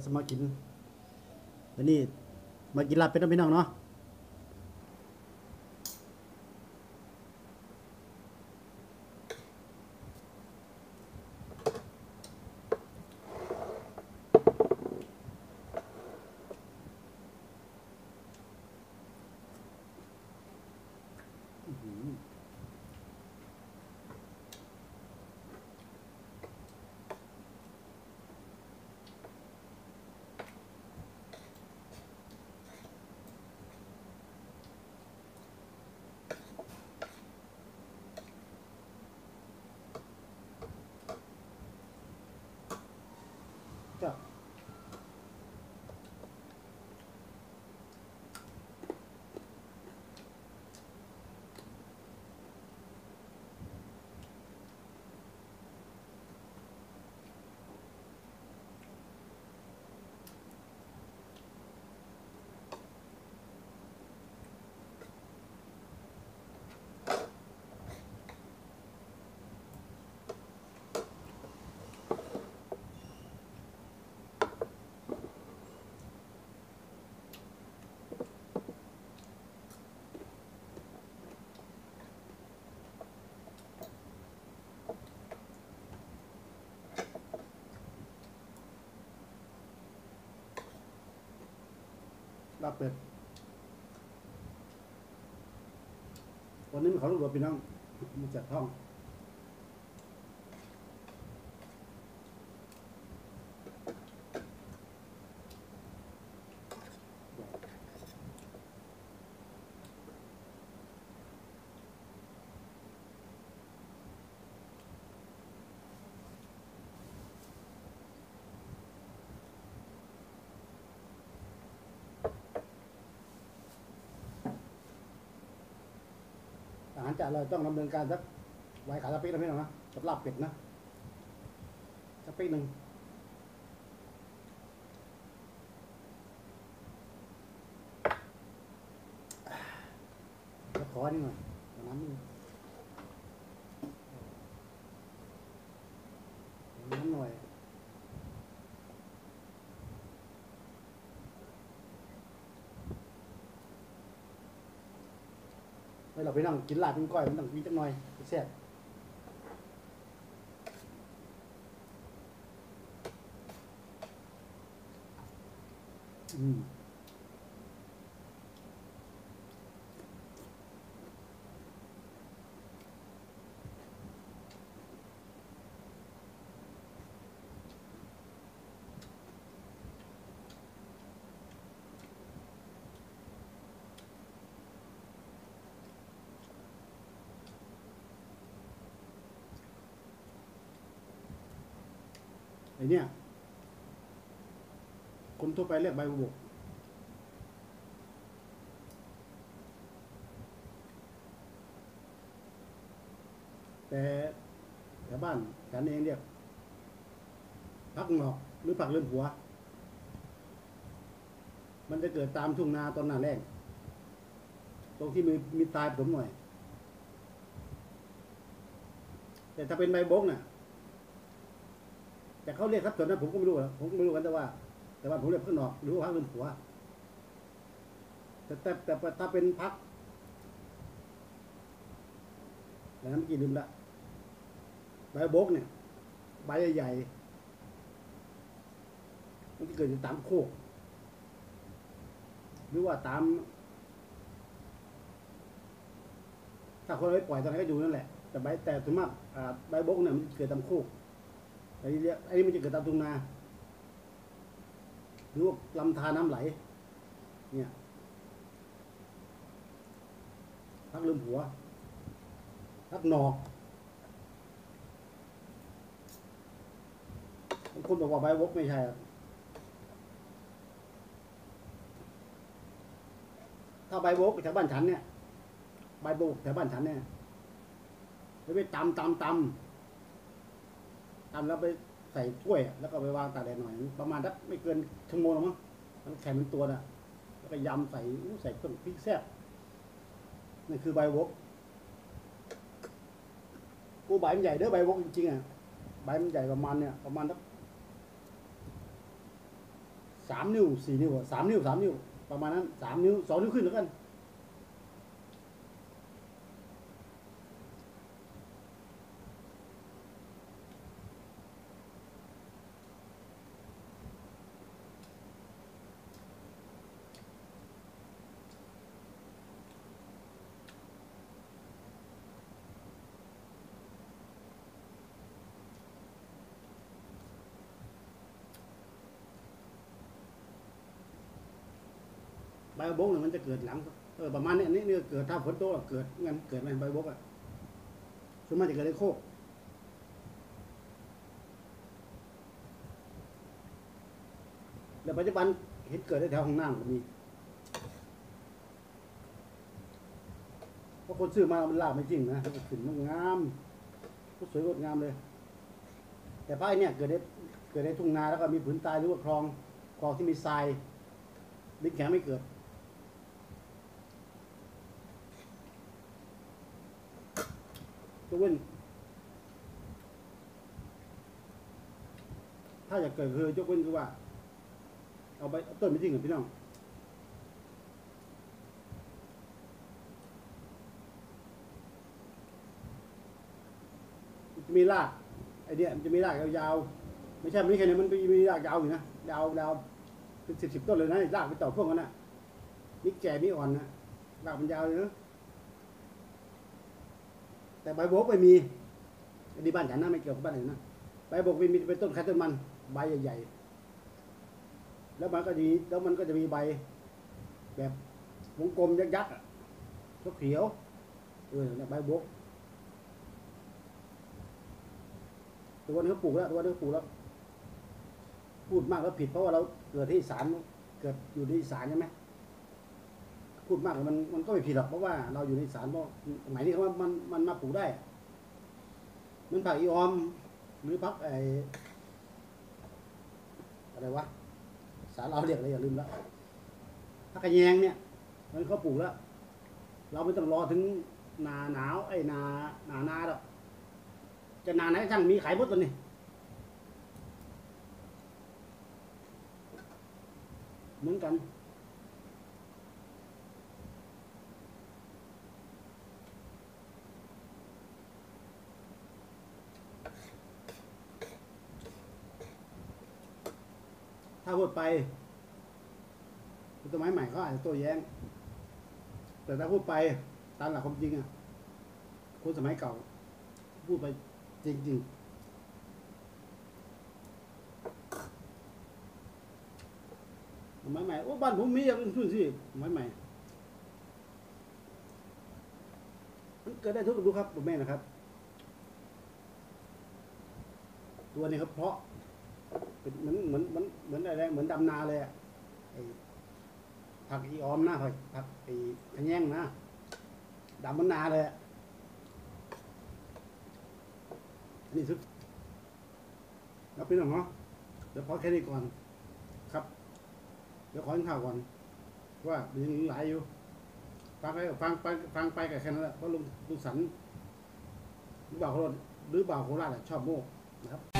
สมากินวันนี้มากินลาบเป็ดนะพี่น้องเนาะจ้ะลาบเป็ดวันนี้มันเขาลูกหลวงพี่น้องมันจัดท้องอาหารจานเราต้องดำเนินการสักไว้ขาสเปกนะพี่น้องนะกับลาบเป็ดนะสเปกหนึ่งจะขอนี่หน่อยน้ำนี่น้ำหน่อยให้เราไปนั่งกินลาบกินก้อยมันต้องกินจักหน่อยแซ่บไอเนี้ยคนทั่วไปเรียกใบบุกแต่แถวบ้านฉันเองเรียกผักหงอกหรือผักเลื่อมหัวมันจะเกิดตามทุ่งนาตอนหน้าแล้งตรงที่มีตายผสมหน่อยแต่ถ้าเป็นใบบกน่ะแต่เขาเรียกครับส่วนนั้นผมก็ไม่รู้นะผมก็ไม่รู้กันแต่ว่าผมเรียกผักหงอกหรือว่าผักเลื่อมหัวแต่ถ้าเป็นผักอย่างนั้นเมื่อกี้ลืมละใบบกเนี่ยใบใหญ่ๆมันจะเกิดอยู่ตามโคกหรือว่าตามถ้าคนไม่ปล่อยตอนไหนก็อยู่นั่นแหละแต่ส่วนมากใบบกเนี่ยมันเกิดตามโคกอันนี้มันจะเกิดตามทุ่งนาหรือว่าลำธารน้ำไหลเนี่ยพักลืมหัวพักหนอกบางคนบอกว่าใบบกไม่ใช่ถ้าใบบกแถวบ้านฉันเนี่ยใบบกแถวบ้านฉันเนี่ยไปตำแล้วไปใส่ถ้วยแล้วก็ไปวางตากแดดหน่อยประมาณสักไม่เกินชั่วโมงหรอกมั้งมันแข็งเป็นตัวน่ะแล้วก็ยำใส่เครื่องพริกแซ่บนั่นคือใบวกกูใบมันใหญ่เด้อใบวกจริงๆอ่ะใบมันใหญ่ประมาณเนี่ยประมาณสัก 3 นิ้ว 4 นิ้ว3 นิ้ว 3 นิ้วประมาณนั้น3 นิ้ว 2 นิ้วขึ้นแล้วกันใบบัวบกเนี่ยมันจะเกิดหลังประมาณนี้อันนี้เกิดถ้าฝนตกเกิดงั้นเกิดอะไรใบบัวบกอ่ะส่วนมากจะเกิดในโคกแต่ปัจจุบันเห็นเกิดในแถวห้องน้ำก็มีเพราะคนซื้อมามันลาบไม่จริงนะมันขึ้นมันงามก็สวยงดงามเลย แต่ภาคเนี่ยเกิดในทุ่งนาแล้วก็มีผืนทรายหรือว่าคลองที่มีทรายดินแข็งไม่เกิดยกเว้นถ้าอยากเกิดคือยกเว้นคือว่าเอาไปต้นไม่จริงกับพี่น้องจะมีรากไอเดียมันจะมีรากยาวๆไม่ใช่แค่นี้มันมีรากยาวอยู่นะยาวเป็นสิบต้นเลยนะรากไปต่อพวกนั้นนะมีแก่มีอ่อนนะรากมันยาวเลยนะแต่ใบโบกไม่มีดีบ้านฉันนะไม่เกี่ยวกับบ้านอื่นนะใบโบกมีเป็นต้นไข่ต้นมันใบใหญ่ๆแล้วมันก็จะมีใบแบบวงกลมยักษ์เขียวใบโบกตัวนี้เขาปลูกแล้วพูดมากแล้วผิดเพราะว่าเราเกิดที่อีสานเกิดอยู่ในอีสานใช่ไหมพูดมากมันก็ไม่ผิดหรอกเพราะว่าเราอยู่ในอีสานเพราะหมายนี้เขาว่ามันมาปลูกได้มันผักอีออมหรือผักอะไรวะสารเราเรียกอะไรอย่าลืมแล้วผักกระแยงเนี่ยมันเขาปลูกแล้วเราไม่ต้องรอถึงนาหนาวนาหรอกจะนาไหนช่างมีขายหมดตัวนี้เหมือนกันถ้าพูดไปต้นไม้ใหม่เขาอาจจะโต้แย้งแต่ถ้าพูดไปตามหลักความจริงอ่ะคนสมัยเก่าพูดไปจริงๆไม้ใหม่โอ้บ้านผมมีอย่างอื่นสิไม้ใหม่มันเกิดได้ทุกฤดูครับผมแม่นะครับตัวนี้ครับเพราะเป็นเหมือนอะไรเหมือนดำนาเลยอ่ะผักอีออมนะผักขะแยงนะดำเหมือนนาเลยนี่สุดแล้วพี่น้องเนาะเดี๋ยวพอแค่นี้ก่อนครับเดี๋ยวขอกินข้าวก่อนว่ายังหลายอยู่ฟังไปกับแค่นั้นแหละเพราะลุงสันหรือบ่าวโคราชชอบโม่นะครับ